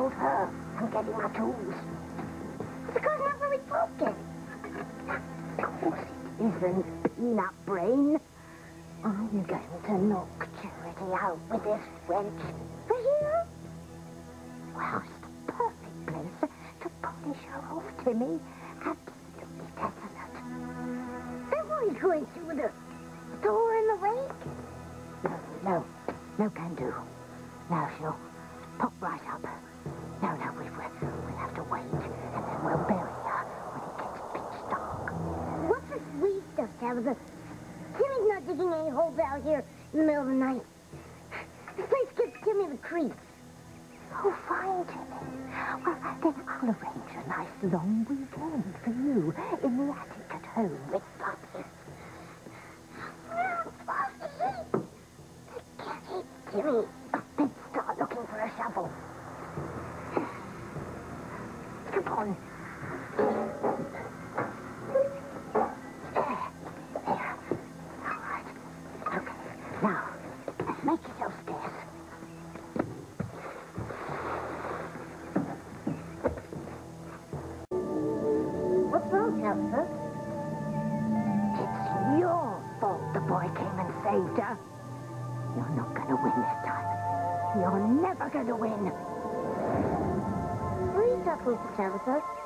told her I'm getting my tools. Because I'm very focused. Of course it isn't, peanut brain. I'm going to knock Charity out with this wrench. For you? Well, it's the perfect place to polish her off, Timmy. Absolutely definite. Then what are you going to with her? Throw her in the lake? No can do. Now she'll pop right up. No, we'll have to wait, and then we'll bury her when it gets pitch dark. What's this wee stuff, Tabitha? Timmy's not digging any holes out here in the middle of the night. This place gives Timmy the creeps. Oh, fine, Timmy. Well, then I'll arrange a nice long weekend for you in the attic at home with Bobby. Bobby! Get it, Timmy. Let's start looking for a shovel. Come on. There. All right. Okay. Now, make yourself scarce. What's wrong, Tabitha? It's your fault the boy came and saved her. You're not going to win this time. You're never going to win. What are you talking about, Tabitha?